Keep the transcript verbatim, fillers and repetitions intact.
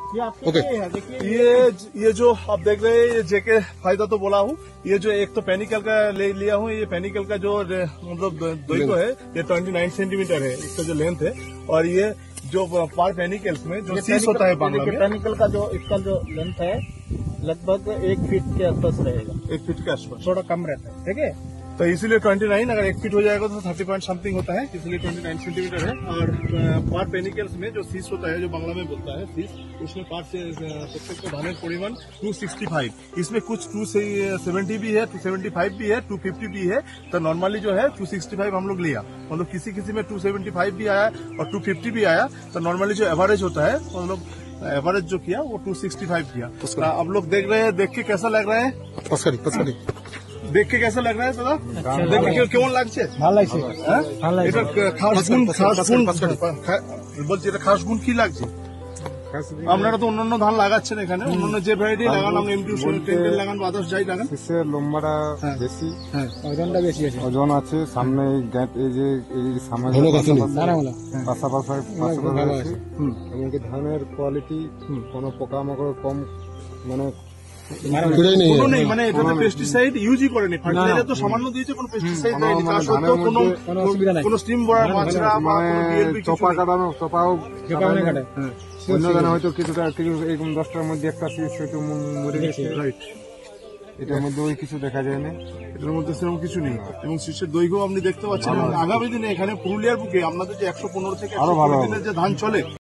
Okay, ये ये जो आप देख रहे हैं, ये जेके फायदा तो बोला हूँ। ये जो एक तो पेनिकल का ले लिया हूँ, ये पेनिकल का जो मतलब दोई को है, ये उनतीस सेंटीमीटर है इसका जो लेंथ है। और ये जो पार पेनिकल्स में जो सीस होता है बांग्ला में, पेनिकल का जो इसका जो लेंथ है लगभग एक फीट के आसपास रहेगा, एक फीट के आसपास, थोड़ा कम रहता है। ठीक है, तो इसीलिए उनतीस, अगर एक फीट हो जाएगा तो तीस पॉइंट समथिंग होता है, इसलिए उनतीस सेंटीमीटर है। और पार पेनिकल्स में जो सीस होता है, जो बांग्ला में बोलता है सीस, उसमें पार से प्रत्येक धानेर परिमाण दो सौ पैंसठ, इसमें कुछ दो सौ सत्तर भी है, दो सौ पचहत्तर भी है, दो सौ पचास भी है। तो नॉर्मली जो है दो सौ पैंसठ हम लोग लिया, मतलब किसी किसी में दो सौ पचहत्तर भी आया और दो सौ पचास भी आया। तो नॉर्मली जो एवरेज होता है, मतलब एवरेज जो किया वो दो सौ पैंसठ किया। आप लोग देख रहे हैं, देख के कैसा लग रहा है? पसकरी पसकरी देख के कैसा लग रहा है दादा? देख के কেমন লাগছে? ভালো লাগছে, ভালো লাগছে। এটা খাস গুণ, খাস গুণ বলছি, এটা খাস গুণ কি লাগছে? আপনারা তো অন্যান্য ধান লাগাচ্ছেন এখানে, অন্যান্য যে ভ্যারাইটি লাগান, আমরা এমটি টেন্ডেল লাগান, আদার্স যাই লাগান, শীষের লম্বাটা বেশি, ওজনটা বেশি আছে, ওজন আছে। সামনে এই গ্যাপ, এই যে এই সামনে পাশাপাশি পাশাপাশি এমনকি ধানের কোয়ালিটি, কোনো পোকামাকড় কম, মানে কোনো নেই, মানে এটাতে পেস্টিসাইড ইউজই করেনি, ফার্টিলাইজার তো সামান্য দিয়েছে, কোনো পেস্টিসাইড দেয়নি, তার সত্ত্বেও কোনো অসুবিধা নাই, কোনো স্টিম বড়া মাছরা বা কোনো ডিএলপি চপা কাটানো, চপাও কাটে। অন্য ধানে হয়তো কিছুটা কিছু এরকম দশটার মধ্যে একটা শীষ হয়তো মরে গেছে, রাইট। এটার মধ্যে ওই কিছু দেখা যায় না, এটার মধ্যে সেরকম কিছু নেই। এবং শীষের দৈর্ঘ্য আপনি দেখতে পাচ্ছেন। আগামী দিনে এখানে পুরুলিয়ার বুকে আপনাদের যে একশো পনেরো থেকে একশো দিনের যে ধান চলে,